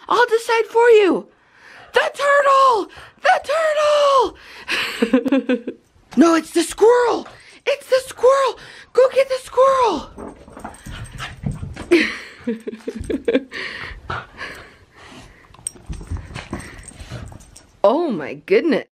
I'll decide for you. The turtle! The turtle! No, it's the squirrel! It's the squirrel! Go get the squirrel! Oh my goodness.